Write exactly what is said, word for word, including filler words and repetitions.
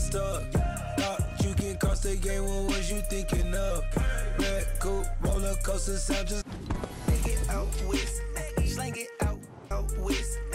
stuck. Thought you can cross the game, what was you thinking of? Red coupe, roller coaster sound just. Take it out west, slang it out, out west.